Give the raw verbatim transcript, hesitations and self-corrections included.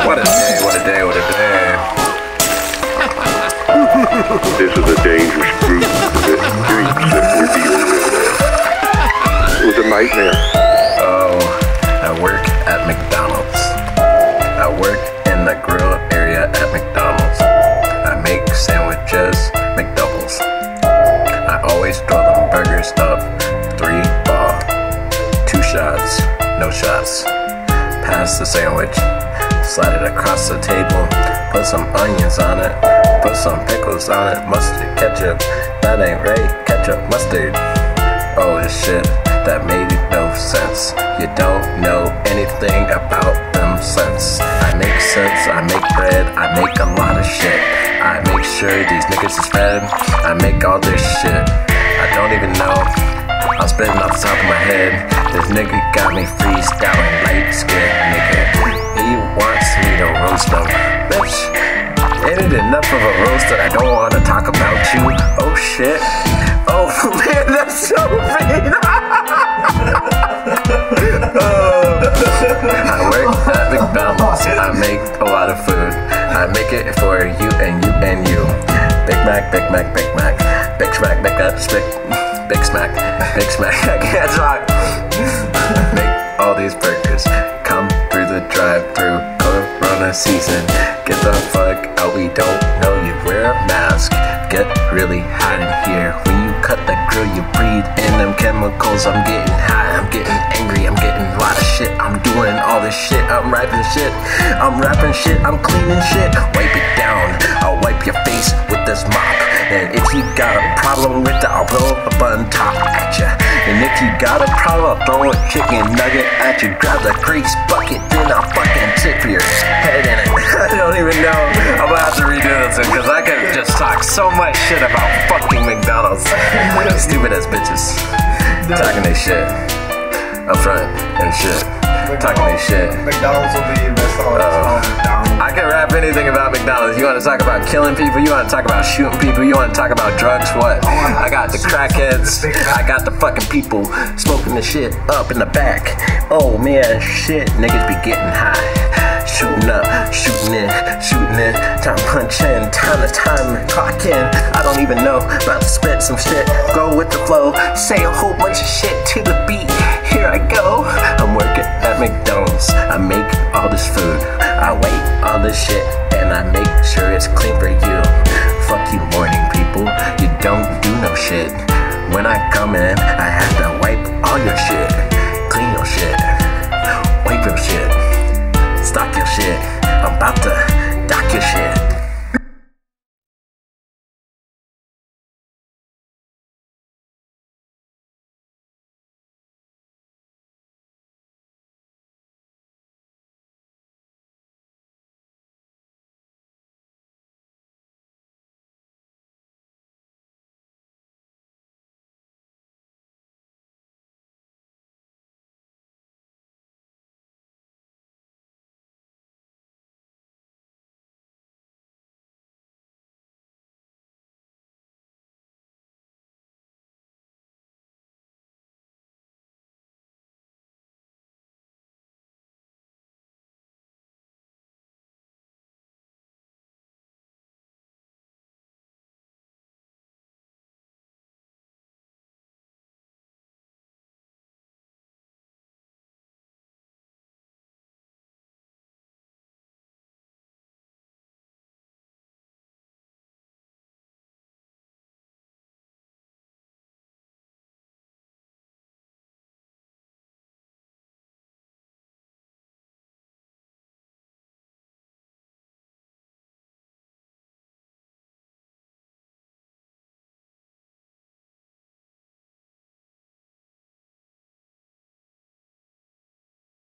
What a day, what a day, what a day. This is a dangerous group. The drinks that we're dealing with. It was a nightmare. Oh, I work at McDonald's. I work in the grill area at McDonald's. I make sandwiches, McDoubles. I always throw them burgers up, three ball, two shots, no shots. Pass the sandwich, slide it across the table, put some onions on it, put some pickles on it, mustard, ketchup, that ain't right, ketchup, mustard. Oh shit, that made no sense. You don't know anything about them sense. I make sense, I make bread, I make a lot of shit. I make sure these niggas is fed, I make all this shit. I don't even know, I'm spitting off the top of my head. This nigga got me freestyling, light skin nigga. He wants me to roast him. Bitch, ain't it enough of a roast that I don't want to talk about you? Oh shit. Oh man, that's so mean. Oh. I work at McDonald's. I make a lot of food. I make it for you and you and you. Big Mac, Big Mac, Big Mac. Big Smack, Big Mac, Big Big Smack, Big Smack. I can't talk. Make all these burgers. Come through the drive-thru. Corona season. Get the fuck out. We don't know you. Wear a mask. Get really hot in here. When you cut the grill, you breathe in them chemicals. I'm getting high. I'm getting angry. I'm getting a lot of shit. I'm doing all this shit. I'm rapping shit. I'm rapping shit. I'm cleaning shit. Wipe it down. I'll wipe your face with this mop. And if you got a problem with it, I'll blow up a bun top at ya. And if you got a problem, I'll throw a chicken nugget at you. Grab the grease bucket, then I'll fucking tip your head in it. I don't even know. I'm gonna have to redo this because I could just talk so much shit about fucking McDonald's. Stupid ass bitches. Talking their shit. Up front and shit. Talking their shit. McDonald's will be your best song. I can rap anything about McDonald's. You want to talk about killing people? You want to talk about shooting people? You want to talk about drugs? What? I got the crackheads. I got the fucking people smoking the shit up in the back. Oh man, shit. Niggas be getting high. Shooting up, shooting in, shooting in. Time punch in, time to time clock in. I don't even know. About to spit some shit. Go with the flow. Say a whole bunch of shit to the beat. Here I go.